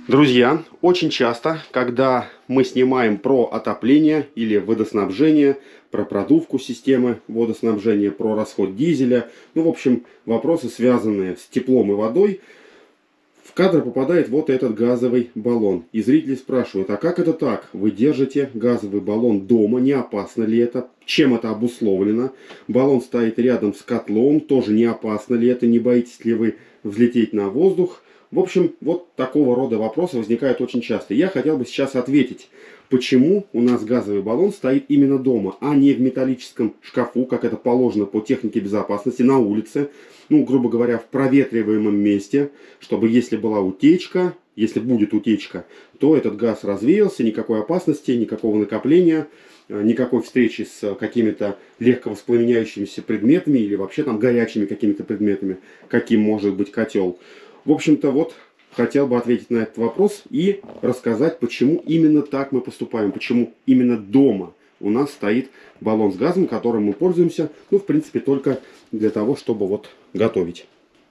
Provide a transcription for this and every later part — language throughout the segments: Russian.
Друзья, очень часто, когда мы снимаем про отопление или водоснабжение, про продувку системы водоснабжения, про расход дизеля, в общем, вопросы, связанные с теплом и водой, в кадр попадает вот этот газовый баллон. И зрители спрашивают, а как это так? Вы держите газовый баллон дома, не опасно ли это? Чем это обусловлено? Баллон стоит рядом с котлом, тоже не опасно ли это? Не боитесь ли вы взлететь на воздух? В общем, вот такого рода вопросы возникают очень часто. Я хотел бы сейчас ответить, почему у нас газовый баллон стоит именно дома, а не в металлическом шкафу, как это положено по технике безопасности, на улице, грубо говоря, в проветриваемом месте, чтобы если была утечка, если будет утечка, то этот газ развеялся, никакой опасности, никакого накопления, никакой встречи с какими-то легко воспламеняющимися предметами или вообще там горячими какими-то предметами, каким может быть котел. В общем-то, вот хотел бы ответить на этот вопрос и рассказать, почему именно так мы поступаем, почему именно дома у нас стоит баллон с газом, которым мы пользуемся, в принципе, только для того, чтобы вот готовить.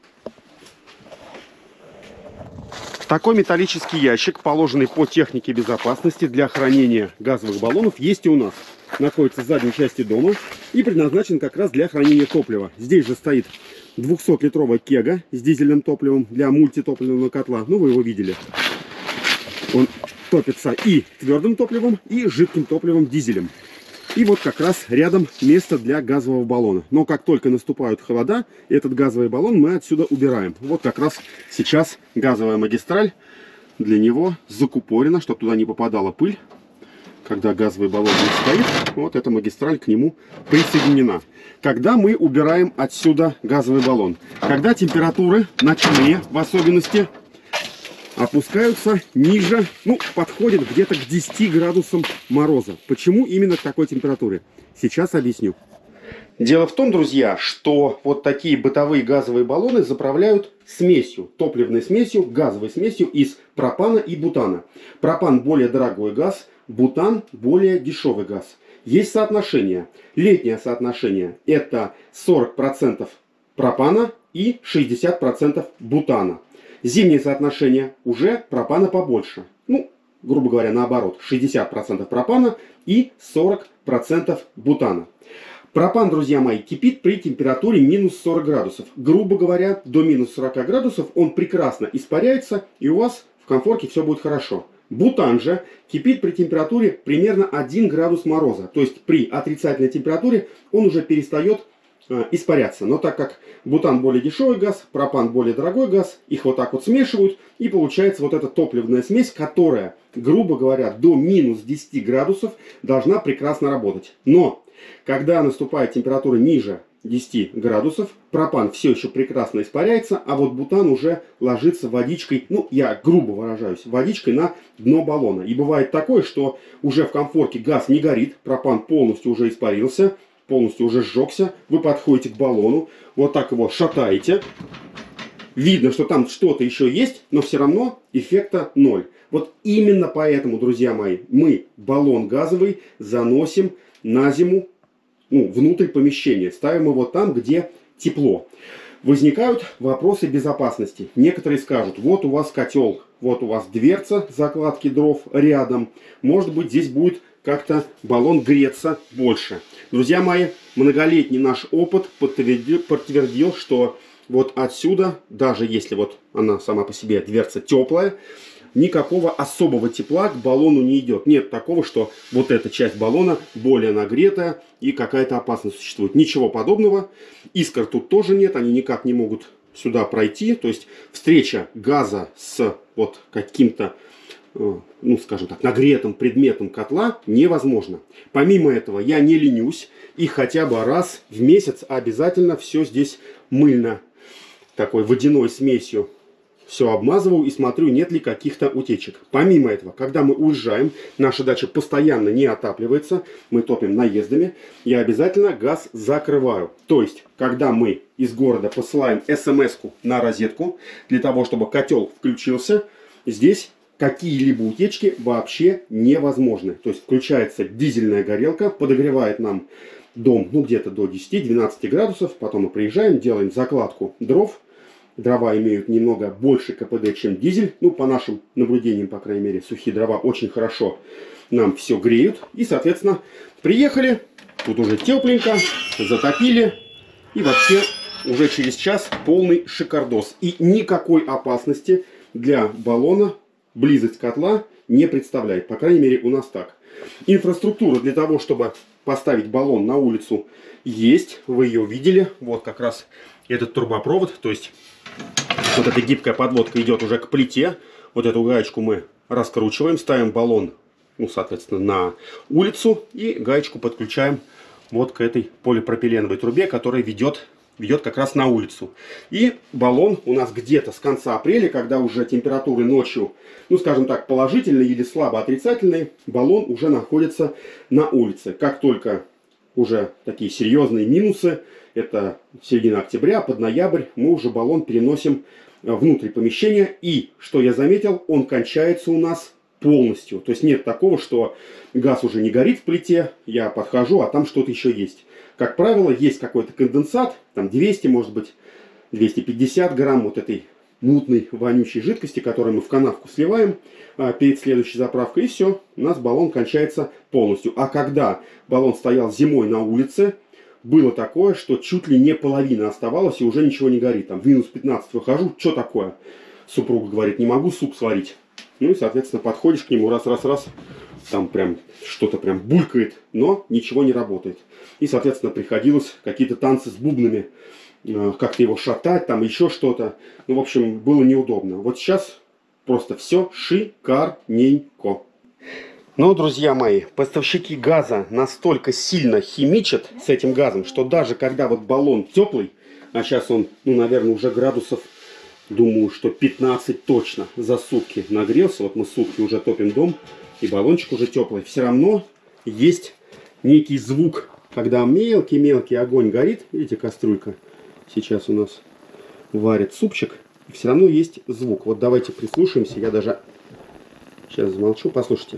Такой металлический ящик, положенный по технике безопасности для хранения газовых баллонов, есть и у нас. Находится в задней части дома и предназначен как раз для хранения топлива. Здесь же стоит 200-литровая кега с дизельным топливом для мультитопливного котла. Вы его видели. Он топится и твердым топливом, и жидким топливом дизелем. И вот как раз рядом место для газового баллона. Но как только наступают холода, этот газовый баллон мы отсюда убираем. Вот как раз сейчас газовая магистраль для него закупорена, чтобы туда не попадала пыль. Когда газовый баллон стоит, вот эта магистраль к нему присоединена. Когда мы убираем отсюда газовый баллон? Когда температуры ночные, в особенности, опускаются ниже, подходят где-то к 10 градусам мороза. Почему именно к такой температуре? Сейчас объясню. Дело в том, друзья, что вот такие бытовые газовые баллоны заправляют смесью, топливной смесью, газовой смесью из пропана и бутана. Пропан более дорогой газ, бутан более дешевый газ. Есть соотношение. Летнее соотношение – это 40% пропана и 60% бутана. Зимнее соотношение уже пропана побольше. Грубо говоря, наоборот, 60% пропана и 40% бутана. Пропан, друзья мои, кипит при температуре минус 40 градусов. Грубо говоря, до минус 40 градусов он прекрасно испаряется, и у вас в комфорте все будет хорошо. Бутан же кипит при температуре примерно 1 градус мороза. То есть при отрицательной температуре он уже перестает испаряться. Но так как бутан более дешевый газ, пропан более дорогой газ, их вот так вот смешивают, и получается вот эта топливная смесь, которая, грубо говоря, до минус 10 градусов должна прекрасно работать. Но когда наступает температура ниже 10 градусов, пропан все еще прекрасно испаряется, а вот бутан уже ложится водичкой, я грубо выражаюсь, водичкой на дно баллона. И бывает такое, что уже в комфорке газ не горит, пропан полностью уже испарился, полностью уже сжегся, вы подходите к баллону, вот так его шатаете, видно, что там что-то еще есть, но все равно эффекта ноль. Вот именно поэтому, друзья мои, мы баллон газовый заносим на зиму, внутрь помещения, ставим его там, где тепло. Возникают вопросы безопасности. Некоторые скажут, вот у вас котел, вот у вас дверца закладки дров рядом, может быть, здесь будет как-то баллон греться больше. Друзья мои, многолетний наш опыт подтвердил, что вот отсюда, даже если вот она сама по себе дверца теплая, никакого особого тепла к баллону не идет. Нет такого, что вот эта часть баллона более нагретая и какая-то опасность существует. Ничего подобного. Искр тут тоже нет, они никак не могут сюда пройти. То есть встреча газа с вот каким-то, скажем так, нагретым предметом котла невозможно. Помимо этого, я не ленюсь и хотя бы раз в месяц обязательно все здесь мыльно, такой водяной смесью все обмазываю и смотрю, нет ли каких-то утечек. Помимо этого, когда мы уезжаем, наша дача постоянно не отапливается, мы топим наездами, я обязательно газ закрываю. То есть, когда мы из города посылаем смс-ку на розетку, для того, чтобы котел включился, здесь какие-либо утечки вообще невозможны. То есть, включается дизельная горелка, подогревает нам дом где-то до 10-12 градусов, потом мы приезжаем, делаем закладку дров, дрова имеют немного больше КПД, чем дизель. Ну, по нашим наблюдениям, по крайней мере, сухие дрова очень хорошо нам все греют. И, соответственно, приехали, тут уже тепленько, затопили. И вообще уже через час полный шикардос. И никакой опасности для баллона близость котла не представляет. По крайней мере, у нас так. Инфраструктура для того, чтобы поставить баллон на улицу, есть. Вы ее видели. Вот как раз этот трубопровод. То есть вот эта гибкая подводка идет уже к плите. Вот эту гаечку мы раскручиваем, ставим баллон, ну, соответственно, на улицу. И гаечку подключаем вот к этой полипропиленовой трубе, которая ведет как раз на улицу. И баллон у нас где-то с конца апреля, когда уже температуры ночью, ну, скажем так, положительные или слабо отрицательные, баллон уже находится на улице. Как только уже такие серьезные минусы, это середина октября, под ноябрь, мы уже баллон переносим внутрь помещения. И, что я заметил, он кончается у нас полностью. То есть нет такого, что газ уже не горит в плите, я подхожу, а там что-то еще есть. Как правило, есть какой-то конденсат, там 200, может быть, 250 грамм вот этой мутной, вонючей жидкости, которую мы в канавку сливаем перед следующей заправкой. И все, у нас баллон кончается полностью. А когда баллон стоял зимой на улице, было такое, что чуть ли не половина оставалась и уже ничего не горит. Там в минус 15 выхожу, что такое? Супруга говорит, не могу суп сварить. Ну и, соответственно, подходишь к нему, раз, там прям что-то прям булькает, но ничего не работает. И, соответственно, приходилось какие-то танцы с бубнами, как-то его шатать, там еще что-то. Ну, в общем, было неудобно. Вот сейчас просто все шикарненько. Но, друзья мои, поставщики газа настолько сильно химичат с этим газом, что даже когда вот баллон теплый, а сейчас он, ну, наверное, уже градусов, думаю, что 15 точно за сутки нагрелся. Вот мы сутки уже топим дом, и баллончик уже теплый. Все равно есть некий звук, когда мелкий-мелкий огонь горит. Видите, кастрюлька сейчас у нас варит супчик. И все равно есть звук. Вот давайте прислушаемся. Я даже сейчас замолчу. Послушайте.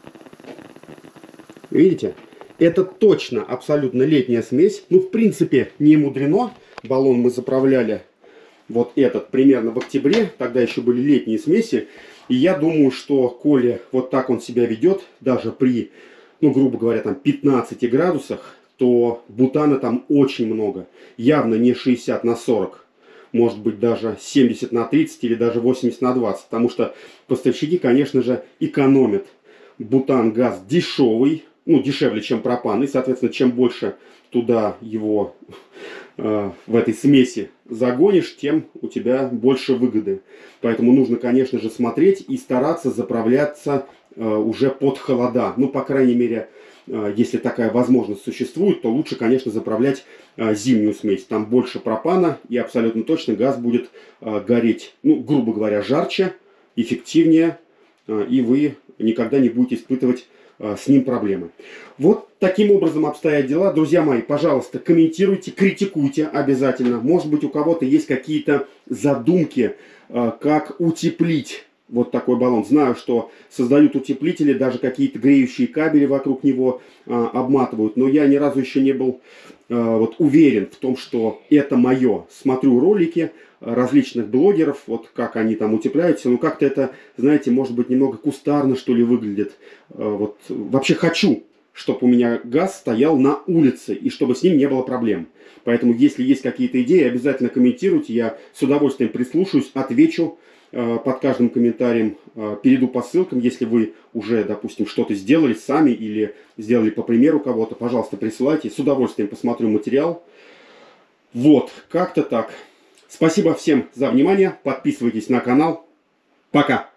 Видите? Это точно абсолютно летняя смесь. Ну, в принципе, не мудрено. Баллон мы заправляли вот этот примерно в октябре. Тогда еще были летние смеси. И я думаю, что коли вот так он себя ведет, даже при, ну, грубо говоря, там 15 градусах, то бутана там очень много. Явно не 60 на 40. Может быть, даже 70 на 30 или даже 80 на 20. Потому что поставщики, конечно же, экономят. Бутан газ дешевый. Ну, дешевле, чем пропан. И, соответственно, чем больше туда его в этой смеси загонишь, тем у тебя больше выгоды. Поэтому нужно, конечно же, смотреть и стараться заправляться уже под холода. Ну, по крайней мере, если такая возможность существует, то лучше, конечно, заправлять зимнюю смесь. Там больше пропана, и абсолютно точно газ будет гореть, ну, грубо говоря, жарче, эффективнее, и вы никогда не будете испытывать с ним проблемы. Вот таким образом обстоят дела. Друзья мои, пожалуйста, комментируйте, критикуйте обязательно. Может быть, у кого-то есть какие-то задумки, как утеплить вот такой баллон. Знаю, что создают утеплители, даже какие-то греющие кабели вокруг него обматывают. Но я ни разу еще не был вот уверен в том, что это мое. Смотрю ролики различных блогеров, вот как они там утепляются, ну как-то это, знаете, может быть немного кустарно, что ли, выглядит. Вот вообще хочу, чтобы у меня газ стоял на улице и чтобы с ним не было проблем. Поэтому, если есть какие-то идеи, обязательно комментируйте, я с удовольствием прислушаюсь, отвечу под каждым комментарием, перейду по ссылкам, если вы уже, допустим, что-то сделали сами или сделали по примеру кого-то, пожалуйста, присылайте, с удовольствием посмотрю материал. Вот, как-то так. Спасибо всем за внимание, подписывайтесь на канал. Пока!